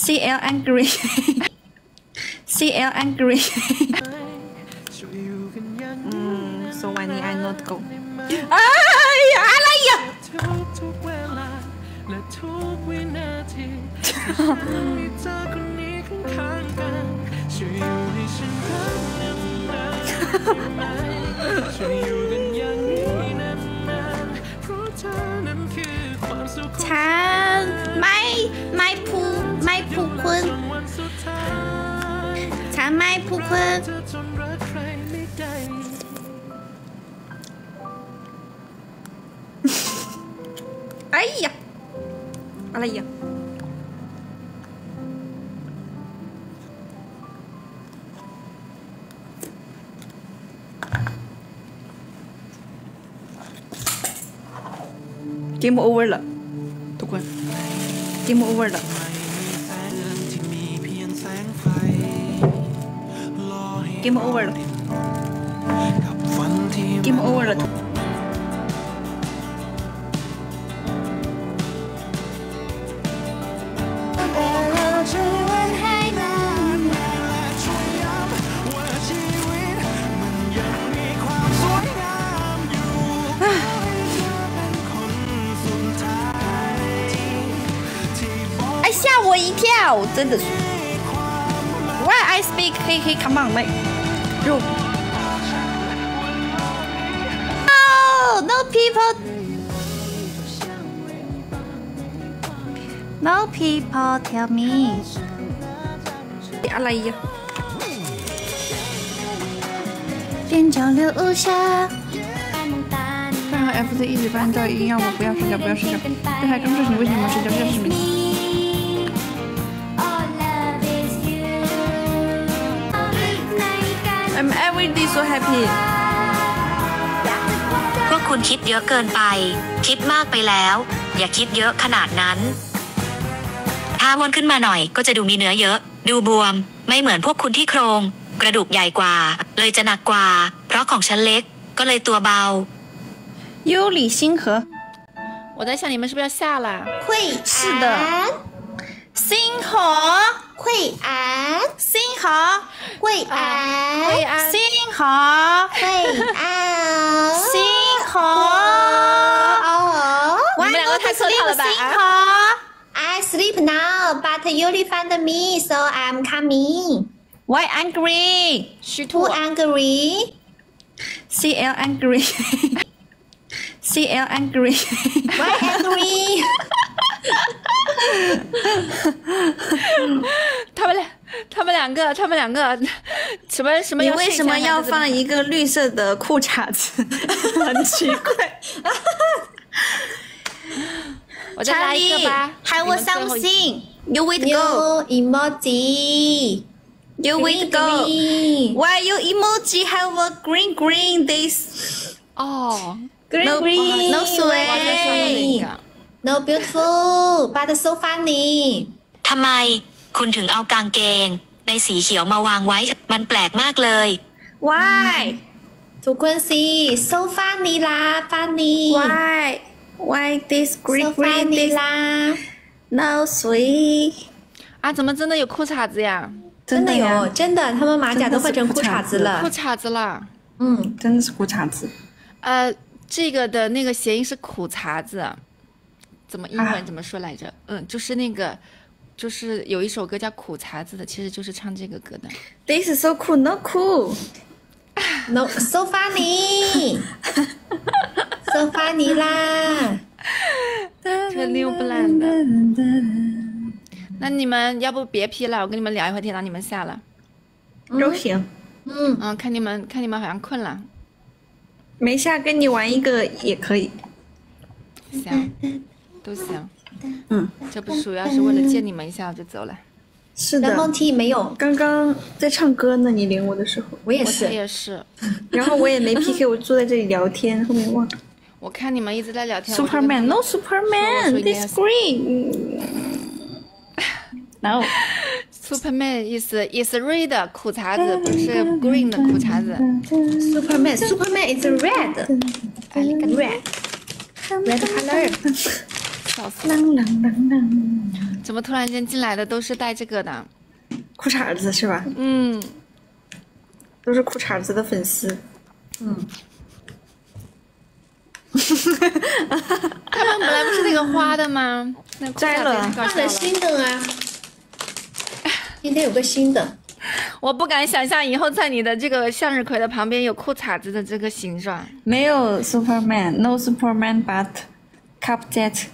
CL angry CL angry so why need I not go 哎呀อะไร呀ฉันไม่ผู้คุณฉันไม่ผู้คุณ哎呀อะไร呀Game over 了，ทุกคน Game over 了。Game over 了。Game over 了。吓我一跳，真的是。Why I speak? Hey, come on, mate. No people. No people tell me. อะไร呀？边角留下。看看 FC 一直翻噪音，让我不要睡觉，不要睡觉。这还刚睡醒，为什么睡觉？这是什么意思？ I'm every day so happy พวกคุณคิดเยอะเกินไปคิดมากไปแล้วอย่าคิดเยอะขนาดนั้นถ้าม้วนขึ้นมาหน่อยก็จะดูมีเนื้อเยอะดูบวมไม่เหมือนพวกคุณที่โครงกระดูกใหญ่กว่าเลยจะหนักกว่าเพราะของฉันเล็กก็เลยตัวเบา优里星河我在想你们是不是要下了会是的星河会安星河会安星河会安星河你们两个太客套了吧 I sleep now but Yuli found me so I'm coming Why angry? Who angry? CL angry. CL angry. Why angry? 他们两个什么？ 你为什么要放一个绿色的裤衩子？很奇怪。 我再来一个吧。 还我 something. You wait No go. emoji. You wait go. Why you emoji have a green this? 哦 ，green no sweet. No beautiful, but so funny. ทำไมคุณถึงเอากางเกงในสีเขียวมาวางไว้มันแปลกมากเลย Why? ทุกคน see so funny 啦 funny. Why this green so funny 啦 No sweet. 啊，怎么真的有裤衩子呀？ 真的有，真的，他们马甲都换成裤衩子了。 裤衩子了。 嗯， 真的是裤衩子。 这个的那个谐音是苦衩子，怎么英文怎么说来着？就是那个，就是有一首歌叫《苦衩子》的，其实就是唱这个歌的。 This is so cool, no cool. No, so funny. So funny 啦。 这溜不烂的。那你们要不别批了，我跟你们聊一会儿天，让你们下了。 都行。 看你们好像困了。 没下跟你玩一个也可以。 行，都行。这不主要是为了见你们一下我就走了。 是的。 然后 T 没有， 刚刚在唱歌呢，你领我的时候。 我也是。 我也是。 然后我也没 PK， 我坐在这里聊天，后面忘了。 我看你们一直在聊天。 Superman, no Superman, this green. No. Superman is red 苦衩子，不是 green 的苦衩子。 Superman is red. Red color. 笑死了！怎么突然间进来的都是带这个的？ 裤衩子是吧？ 嗯， 都是裤衩子的粉丝。 他们本来不是那个花的吗？那摘了换了新的啊！今天有个新的， 我不敢想象以后在你的这个向日葵的旁边有裤衩子的这个形状。 没有 Superman，no Superman but cup that。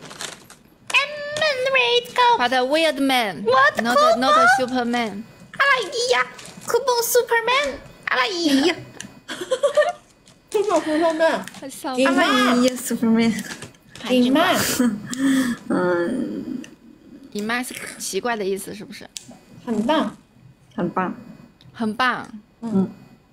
But a weird man, not a Superman。 哎呀，酷蹦 Superman！哎呀， 这种红红的， 笑你妈哎呀 Superman！ 你妈， 姨妈是奇怪的意思，是不是？ 很棒， 很棒。 很棒。 嗯，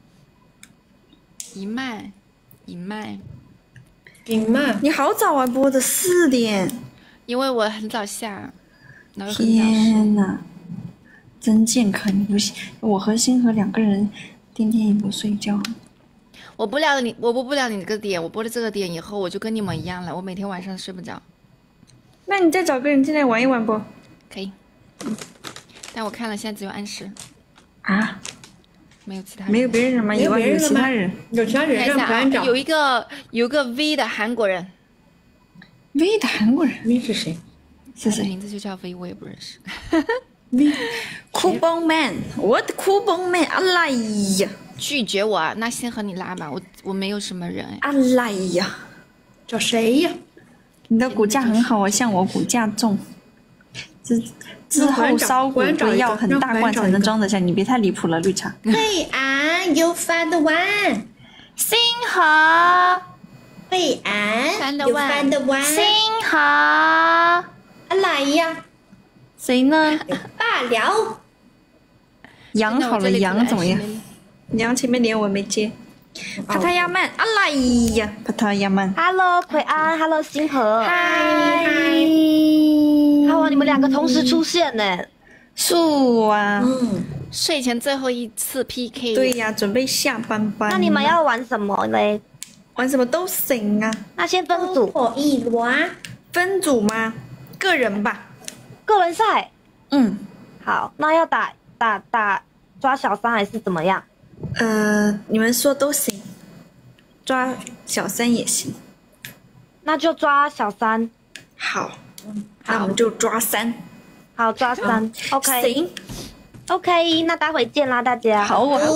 姨妈，姨妈， 你妈， 你好早啊，播的4点。 因为我很早下，然后很早睡。 天呐，真健康！你不信？我和星河2个人天天也不睡觉。 我播不了你这个点，我播了这个点以后，我就跟你们一样了，我每天晚上睡不着。 那你再找个人进来玩一玩不？ 可以。但我看了，现在只有安石， 啊？ 没有其他人。 没有别人了吗？以外有其他人。 有其他人看一下啊， 让不让找？ 有个 V 的韩国人， V 的韩国人你是谁？ 是谁？ 名字就叫 V，我也不认识。 酷蹦 man， 我的酷蹦 man，阿来呀， 拒绝我啊？那先和你拉吧，我没有什么人哎。 阿来呀， 找谁呀？ 你的骨架很好啊，像我骨架重。之后烧骨龟要很大罐才能装得下，你别太离谱了，绿茶。 惠安有饭的碗， 星河， 惠安有饭的碗， 星河， 来呀， 谁呢？ 罢了。 羊好了，羊怎么样？羊前面连我没接。帕塔亚曼，阿来呀，帕塔亚曼。 Hello， 奎安 ，Hello， 星河， 嗨， 哇，你们2个同时出现呢。 是啊， 睡前最后一次 PK。 对呀，准备下班班。 那你们要玩什么嘞？ 玩什么都行啊。 那先分组， 我一轮， 分组吗？个人吧。 个人赛。 嗯， 好，那要打抓小三还是怎么样？ 你们说都行，抓小三也行。 那就抓小三。 好，那我们就抓3。 好，抓3。OK。 行。 OK， 那待会见啦，大家。 好啊。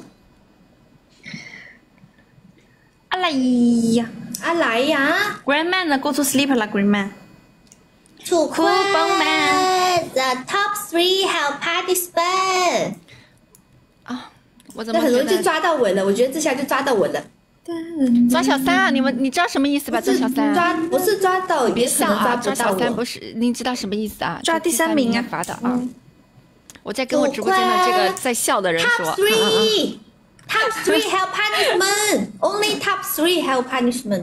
阿来呀， 阿来呀 ，Grandman 呢 ？Go to sleep 啦，Grandman。 楚坤 Man ，The top 3 have participant。 啊，我怎那很容易就么觉得抓到我了？我觉得这下就抓到我了。 抓小三啊？你知道什么意思吧？抓小三啊。 不是抓到，别笑啊！抓小三不是。 是，您知道什么意思啊？ 抓第3名啊， 罚的啊！我在跟我直播间的这个在笑的人说 Top 3 Top 3 have punishment. Only top 3 have punishment.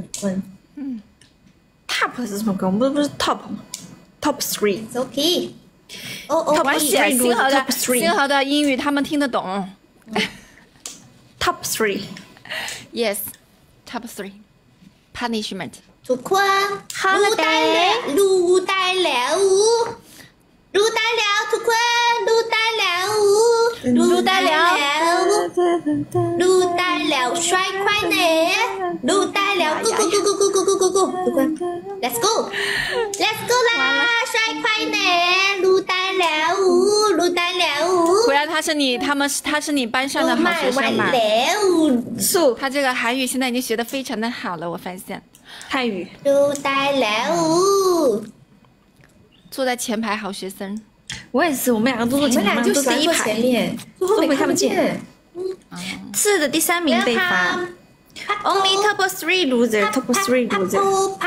Top 是什么歌？我们不是 Top 吗 ？Top 3。 It's okay. Oh, 没关系， Top 星河的英语他们听得懂。 Top 3。 Yes, top 3 punishment. 楚坤，录带了，录带了，录带了，楚坤，录带了，录带了，录带了，帅快点，录带了 ，Go Go Go Go Go Go Go Go， 楚坤 ，Let's go，Let's go 啦，帅快点，录带了，录带了， 果然他是你班上的好学生嘛？ 素他这个韩语现在已经学得非常的好了，我发现。 泰语。 录带了， 坐在前排好学生。 我也是，我们2个都坐前排，都第一排， 都没看不见。次的第3名被罚。Only top 3 loser, top 3 loser.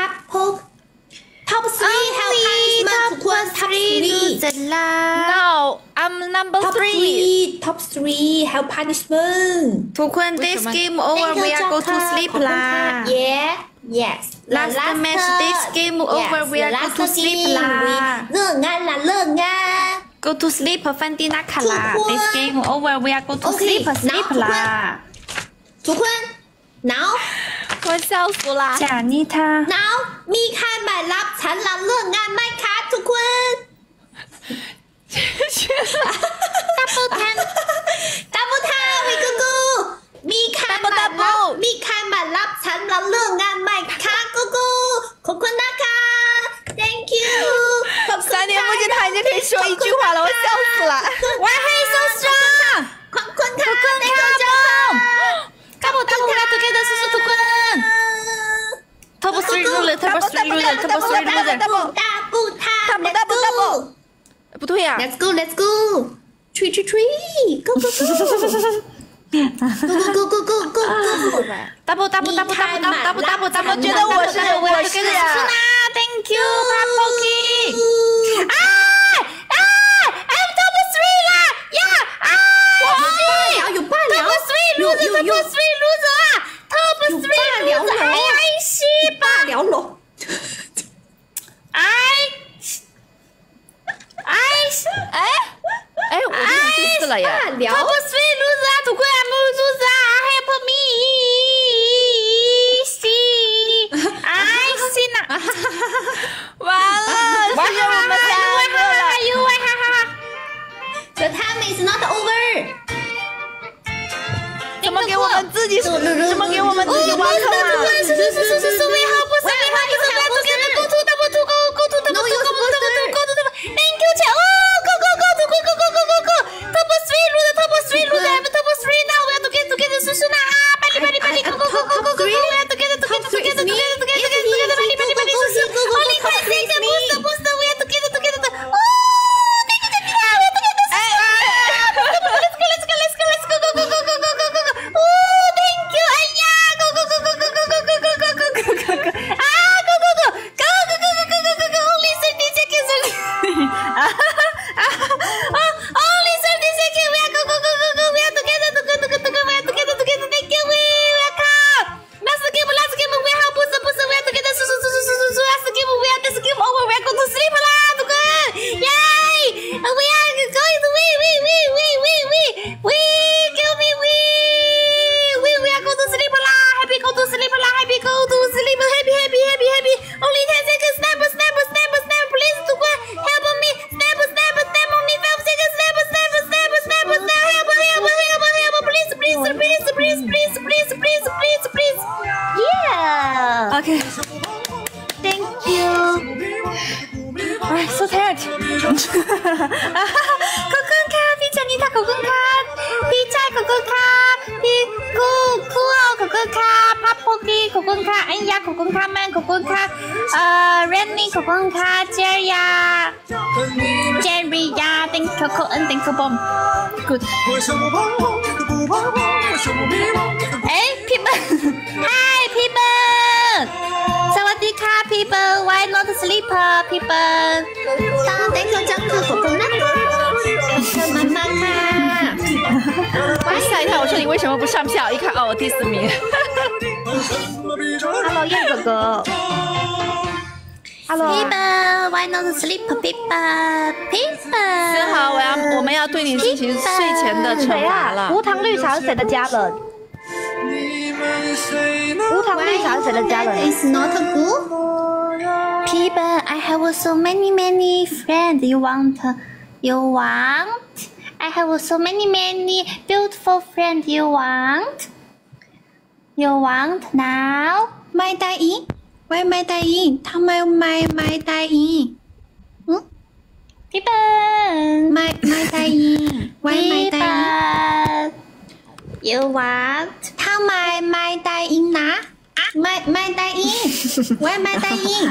Top 3 have punishment. Top 3 No, I'm number 3. Top 3 have punishment. 图坤 this game over, we are go to sleep 啦。 Yes. Last match, this game over, we are go to sleep 啦。 乐安啦，乐安。 Go to sleep， 范蒂娜卡啦。This game over, we are go to sleep, sleep 啦。 楚坤 ，Now， 我笑死啦！ 贾妮塔 Now มีใครมารับฉันรับเรื่องงานไหมคะทุกคนดับเบิลทันวิกูกูมีใครมารับฉันรับเรื่องงานไหมคะกูกูขอบคุณนะคะ thank you 3年不见他已经可以说一句话了，我笑死了。 哇嘿，so strong！ ขอบคุณค่ะ double get together 叔叔ทุกคน Top 3 loser Top 3 loser Top 3 loser double 不对呀 let's go let's go tree go go go go go go double 觉得我是呀 Thank you Papoki I'm top 3啦呀有罢了 Top 3 loser Top 3 loser 啊 Top 3 loser 哎呀西吧罢了咯我已经第4了耶。 Top 3 loser 啊，ทุกคน I'm loser 啊 help me 西呐，完了，是我们3个了。 The time is not over 怎么给我们自己挖坑啊？So tired ขอบคุณค่ะพี่จานิตาขอบคุณค่ะพี่ชายขอบคุณค่ะพี่คู่ขอบคุณค่ะพับโปกี้ขอบคุณค่ะอัญญาขอบคุณค่ะแมนขอบคุณค่ะเรนนี่ขอบคุณค่ะเจริยา thank you ขอบคุณ thank you บอม good พี่เบิร์ด hi พี่เบิร์ดสวัสดีค่ะพี่เบิร์ด why not sleeper พี่เบิร์ด thank you จังคือขอบคุณนะคะ妈妈ค่ะ我吓一跳，我说你为什么不上票？一看，哦，我第4名。 Hello， 燕哥哥。Hello。 People, why not sleep, people? People。 正好，我们要对你进行睡前的惩罚了。 无糖绿茶是谁的家人？无糖绿茶是谁的家人 ？It's not good. People, I have so many friends. You want? I have so many beautiful friends. You want now? ไม่ได้อีกไว้ไม่ได้อีกทำไมไม่ได้อีกพี่เปิ้ลไม่ได้อีกไว้ไม่ได้อีก You want ทำไมไม่ได้อีกนะไม่ได้อีกไว้ไม่ได้อีก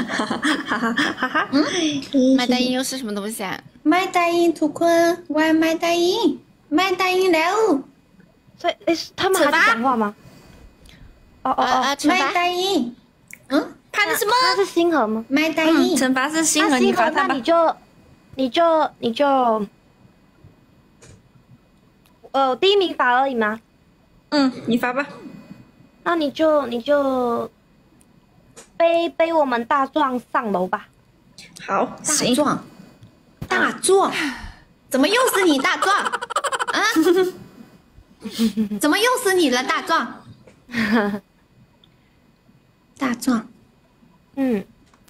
麦黛因又是什么东西啊？ ไม่ได้อีกทุกคนไว้ไม่ได้อีกไม่ได้อีกแล้ว所以他们还在讲话吗？ ไม่ได้อีก判的什么？ 那是星河吗？ ไม่ได้อีก惩罚是星河，你罚他吧。 你就第一名罚而已吗？ 你罚吧。 那你就背我们大壮上楼吧。 好， 大壮，怎么又是你大壮？啊？怎么又是你了大壮？大壮，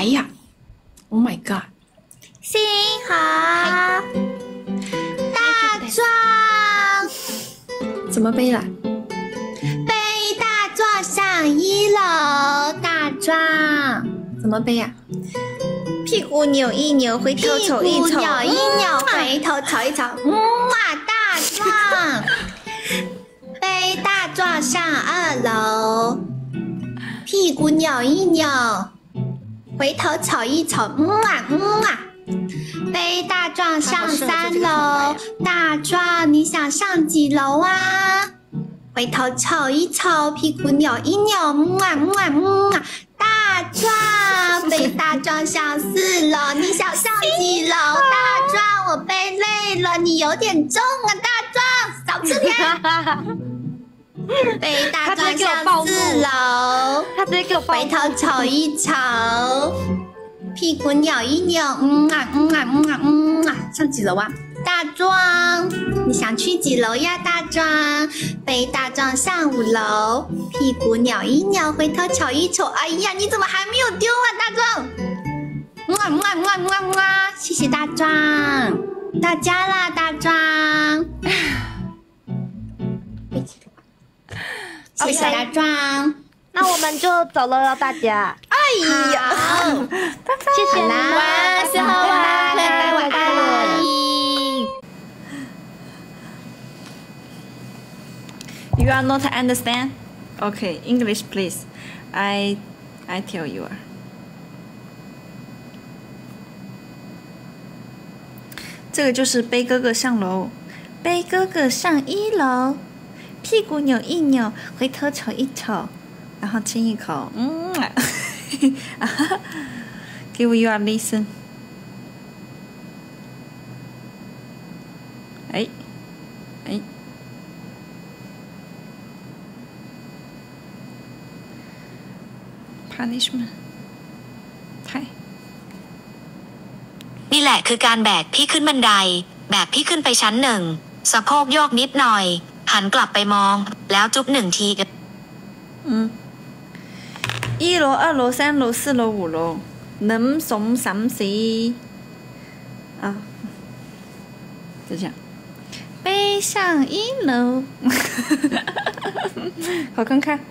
呀 ！Oh my god！ 幸好大壮怎么背了？ 背大壮上1楼，大壮怎么背呀？ 屁股扭一扭，回头瞅一瞅， 屁股扭一扭，回头瞅一瞅，大壮背大壮上2楼，屁股扭一扭，回头瞅一瞅，背大壮上3楼，大壮你想上几楼啊？回头瞅一瞅，屁股扭一扭，大壮背大壮上4楼，你想上几楼？大壮我背累了，你有点重啊，大壮少吃点。背大壮上4楼， 他直接给我回头瞅一瞅，屁股扭一扭，上几楼啊？大壮，你想去几楼呀？大壮，背大壮上5楼，屁股扭一扭，回头瞅一瞅。哎呀，你怎么还没有丢啊，大壮？谢谢大壮，到家啦，大壮。谢谢大壮。 那我们就走了，大家。 哎呀， 谢谢你们， 晚上好，晚安。 You are not understand? Okay, English please. I tell you. 这个就是背哥哥上楼，背哥哥上1楼，屁股扭一扭，回头瞅一瞅，然后亲一口。Give you a listen. 哎。punishment ใช่นี่แหละคือการแบกพี่ขึ้นบันไดแบกพี่ขึ้นไปชั้น1สะโพกโยกนิดหน่อยหันกลับไปมองแล้วจุ๊บ1 ที 1楼2楼3楼4楼5楼1 2 3 4啊就这样背上1楼好看看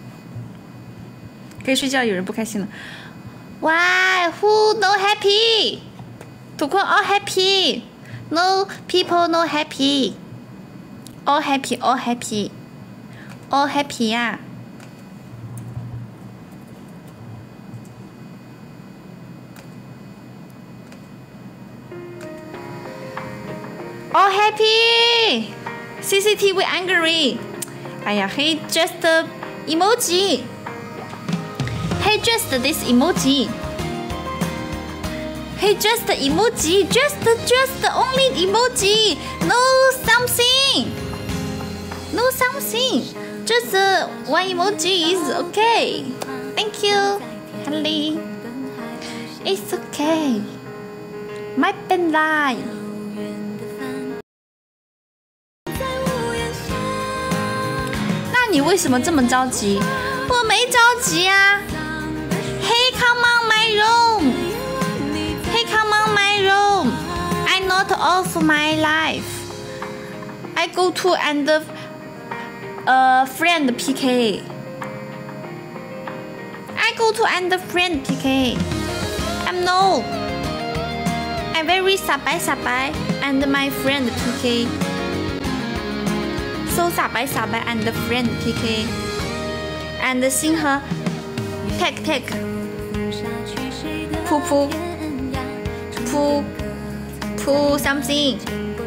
可以睡觉有人不开心了 Why who no happy ทุกคน all happy no people no happy all happy all happy all happy อ่ะall happy CCTV angry 哎呀 he just emoji Hey, just this emoji. Hey, just the emoji. Just only emoji. No something. No something. Just one emoji is okay. Thank you, Haley. It's okay. ไม่เป็นไร那你为什么这么着急？我没着急啊。Hey, come on my room. Hey, come on my room. I not off my life. I go to and friend PK. I go to and friend PK. I'm no. I very sabai and my friend PK. So sabai and friend PK. And sing her take poo something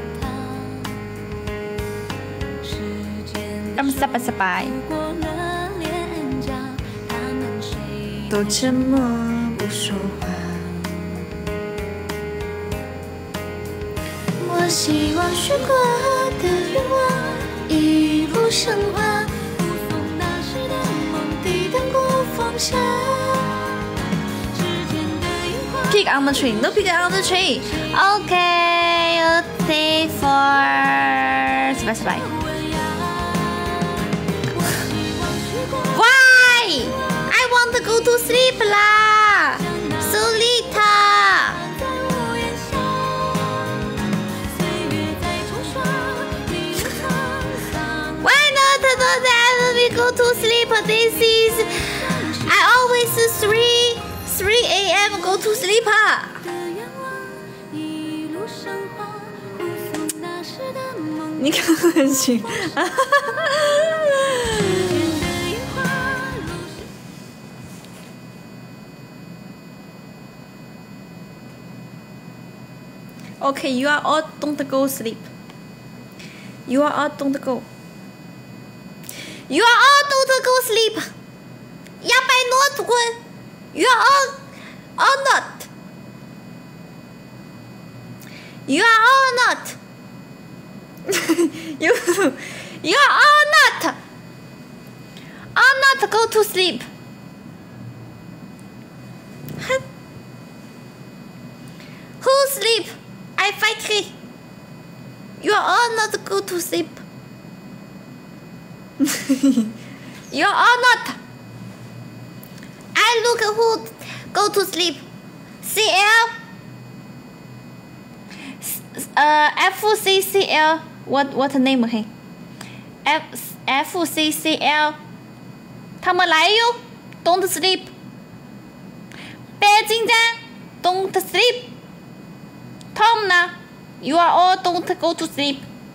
让们สบาย都沉默不说话我希望许过的愿望一路升华Pick on the tree. No pick on the tree. Okay, a day for bye. Why? I want to go to sleep lah. So this is I always 3 a.m. go to sleep 你看很行。Okay, you are all don't go sleep. You are all don't go. You are all don't go sleep. อย่าไปนอนทุกคน You are all not. You are all not. you are all not. All not go to sleep. Who sleep? I fight it. You are all not go to sleep. You are all not. I look who go to sleep. CL. FCCL. What name? Hey. FCCL. 他们来哟 Don't sleep. 北京站 Don't sleep. Tom 呢 You are all don't go to sleep.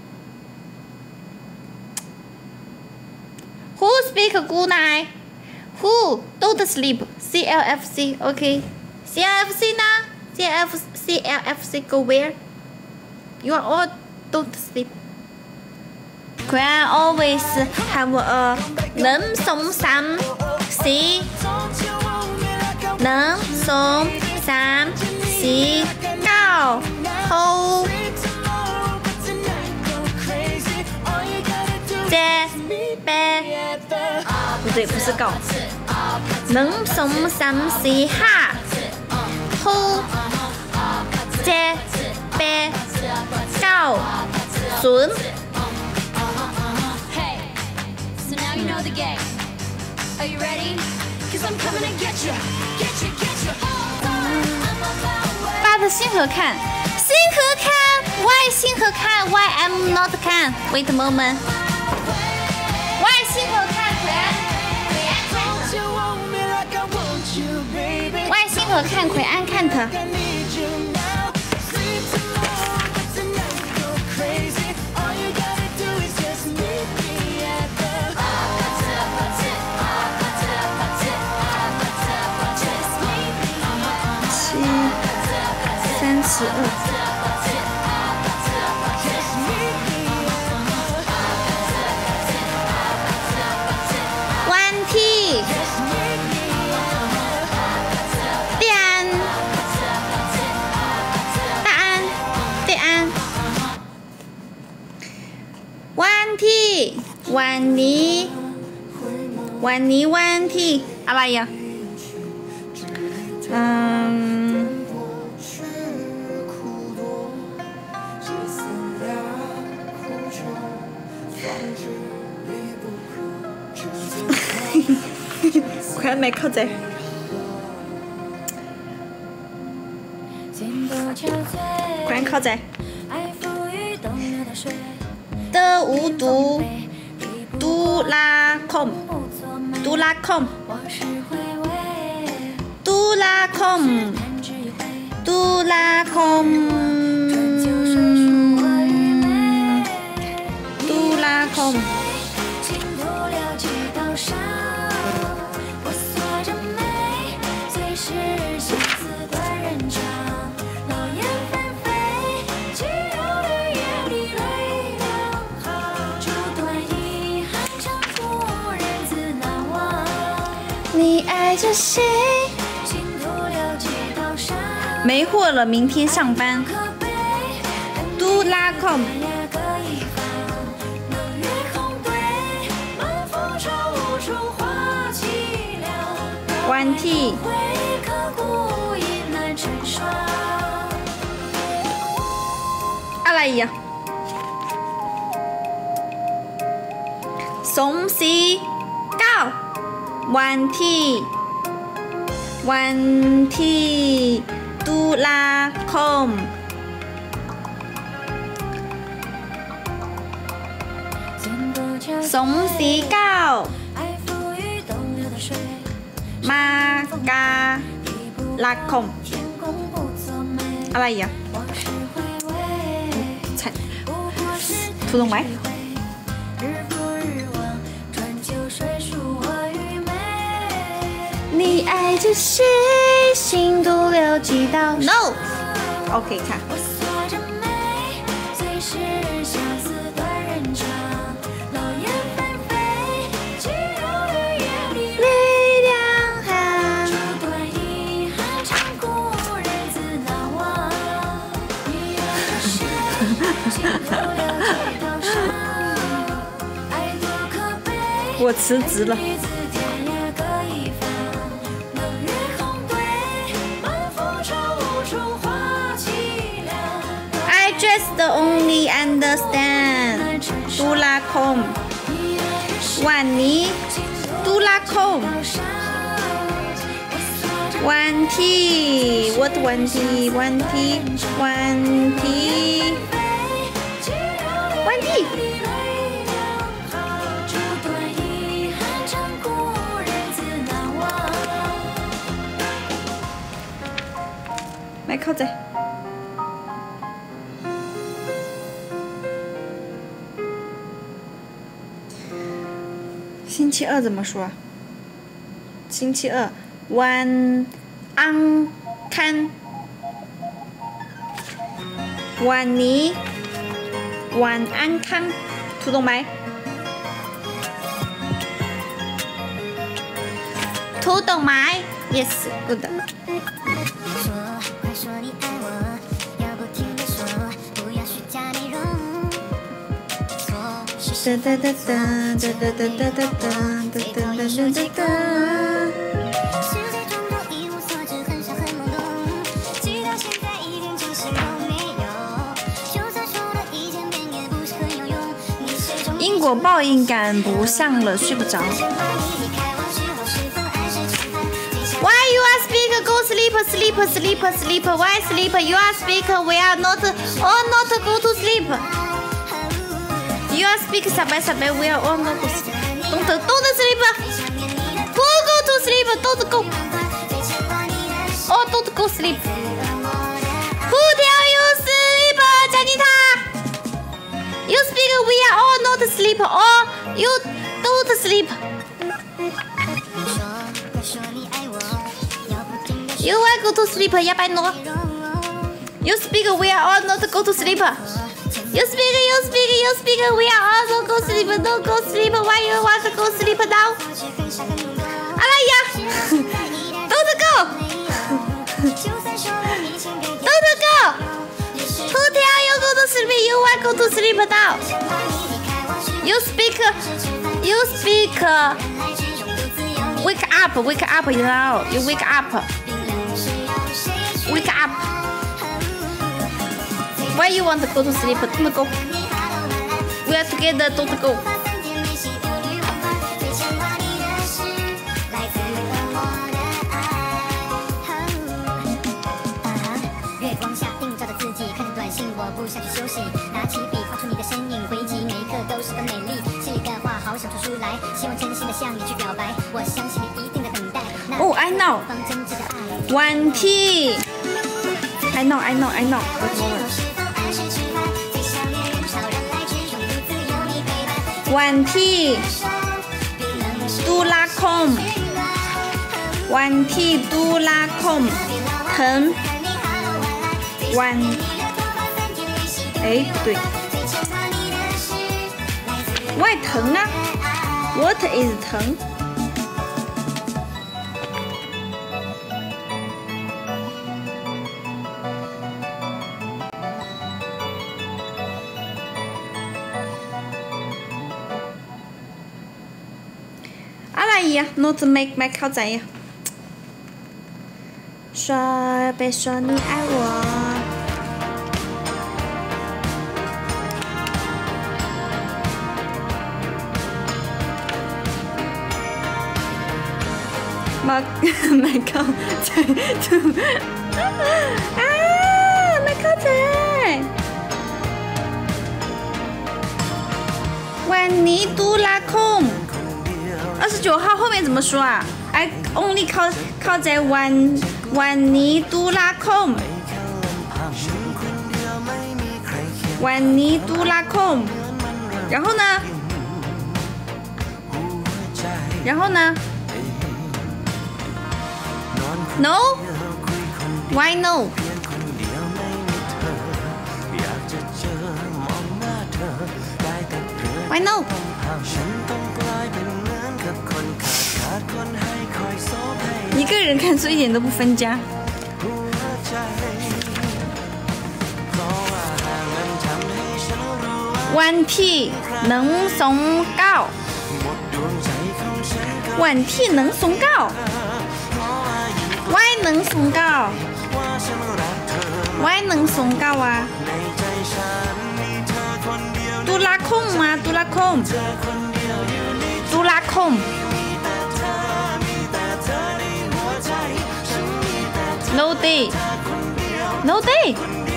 Who speak good night? Who don't sleep? CLFC. Okay. CLFC 呢 CLFC go where? You are all don't sleep. Quran always have a 能送3 4能送3 4 9 后7 8不对，不是9能送3 4 5後7 8 9 0 So now you know the game. Are you ready? Cause I'm coming to get you. Get you, get you. 扒着星河看，星河看 ，Why 星河看 ？Why I'm not 看 ？Wait a moment. Why 星河看？Why 星河看？奎安看他。7 32 1T 对安答案对安 1T วันนี้ 1T อะไรอ่ะ快没เข้าใจ快เข้าใจ的无毒杜拉控杜拉控杜拉控杜拉控杜拉控你爱着谁？没货了，明天上班。杜拉控。1T。อะไรอ่ะ2 4 9 1T ตุลาคม2 4 9 กาลาคมอะไรอ่ะถูกต้องไหม你爱着谁心都流几道 No OK ค่ะ我辞职了。I just only understand ตุลาคมวันนี้ตุลาคมวันที่ what วันที่ไม่เข้าใจ星期二怎么说？星期二วันอังคารวันนี้วันอังคารถูกต้องไหมถูกต้องไหม Yes good 哒哒哒哒哒哒哒哒哒哒。因果报应赶不上了，睡不着。Why you are speak? Go sleep. Why sleep? You are speak. We are not. All not go to sleep. You are speak. Sabai. We are all not go sleep. Don't sleep. Who go to sleep? Don't go. Oh, don't go sleep. Who tell you sleep? 讲你他。You speak. We are all not sleep. Or you don't sleep. You will go to sleep. 要不然喏。You speak. We are all not go to sleep. You speak. We are all not go sleep. Don't go sleep. Why you want to go sleep now? อะไร呀 ？Don't go. Don't go. Who tell you go to sleep? You want go to sleep now? You speak. Wake up. You know. You wake up. Wake up. Why you want to go to sleep? Don't go. We are together. Don't go. 月光下映照着自己，看着短信，我不想去休息，拿起笔画出你的身影，回忆每一刻都十分美丽。诗里的话好想说出来，希望真心的向你去表白，我相信你一定在等待。Oh, I know. วันที่ I know.วันที่ตุลาคมวันที่ตุลาคมถึงวัน不对 Why 疼啊 What is 疼อะไรอ่ะ Not make ไม่เข้าใจอ่ะ说别说你爱我ไม่เข้าใจไม่เข้าใจวันนี้ตุลาคม29号后面怎么说啊 I only เข้าใจวันนี้ตุลาคมวันนี้ตุลาคม然后呢No Why no Why no 一个人看书一点都不分家วันที่1 2 9วันที่1 2 9 Why 1 2 9 Why 1 2 9啊ตุลาคมมาตุลาคมNo day No day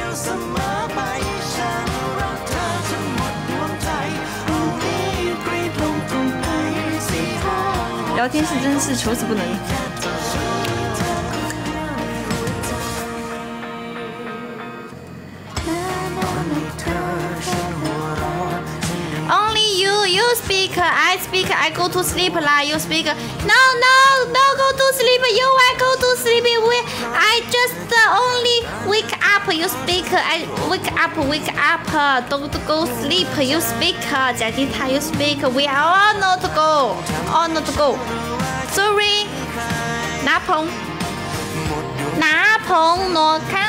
聊天室真是求死不能。Only you speak, I speak, I go to sleep 啦。You speak, no go to sleep. You I go to sleep. I just only wake up. You speak, I wake up. Don't go sleep. You speak. 贾静她 you speak. We are all not go. Sorry. 拿捧挪康。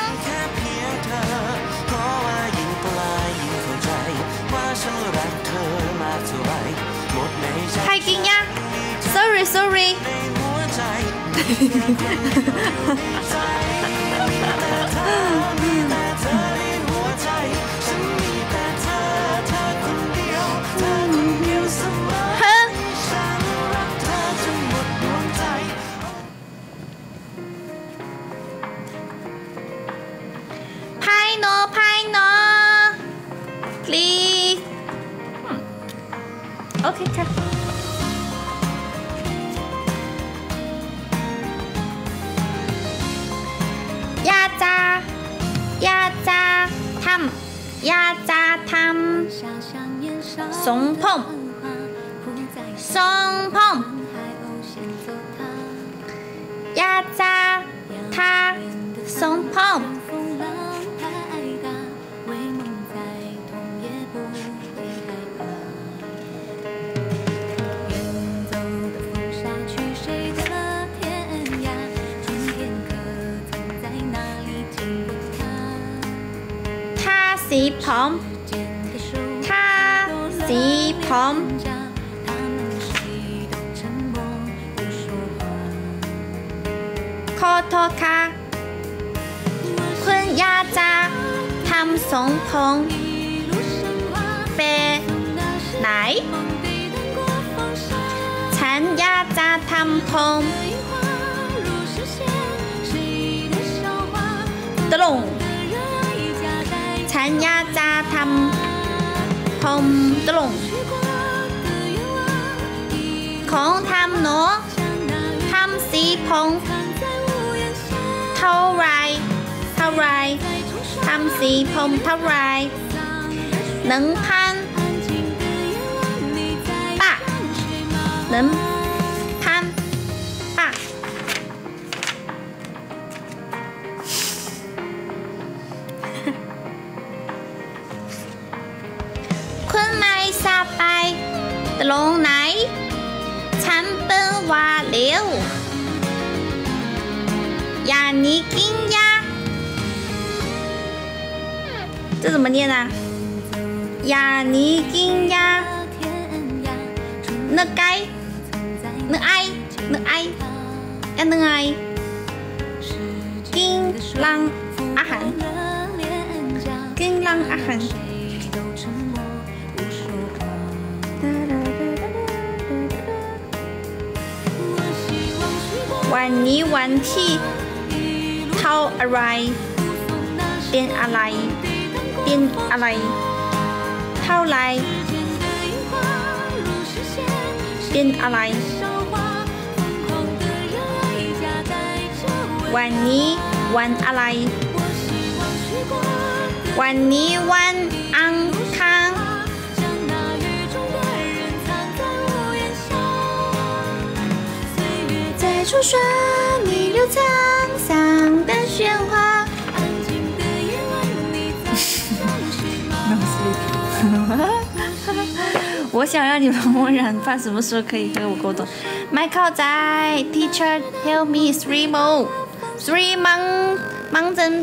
太惊呀 ！Sorry 。拍喏 ，please。OK， 看。压榨他们，松碰，压榨他，松碰。สีผมขอโทษค่ะคุณอยากจะทำทรงผมเป็นไหนฉันอยากจะทำผมตรงฉันอยากจะทำผมตรงของทำหนูทำสีผมเท่าไรทำสีผมเท่าไร1,000 บาท1,000 บาทคุณไม่ทราบไปตรงไหนฉันเป็นว่าเร็วอย่านี้กินยา这怎么念啊？呀，你金呀，那该，那爱，呀那爱，金浪阿涵，金浪阿涵。วันนี้วันที่เท่าอะไรเป็นอะไรเท่าไรเป็นอะไรวันนี้วันอะไรวันนี้วันอังคาร在初雪逆流沧桑的喧哗。我想让你们默然，怕什么时候可以和我沟通？Michael 在 Teacher help me 3 more 3 mountain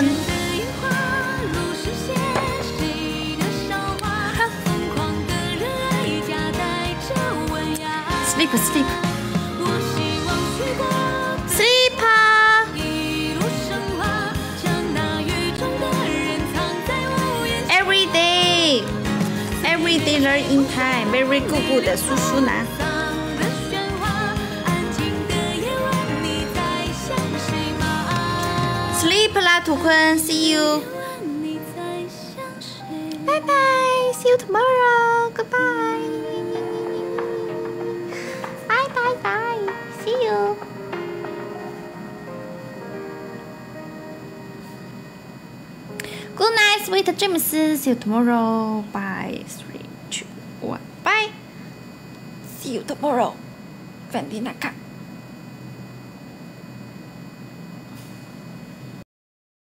sleep sleep sleep every day learn in time very good 的叔叔男。sleep 啦，图坤 ，see you， 拜拜 ，see you tomorrow， goodbye， bye bye bye，see you。Good night, sweet dreams. See you tomorrow. Bye. 3, 2, 1. Bye. See you tomorrow. 粉迪娜卡。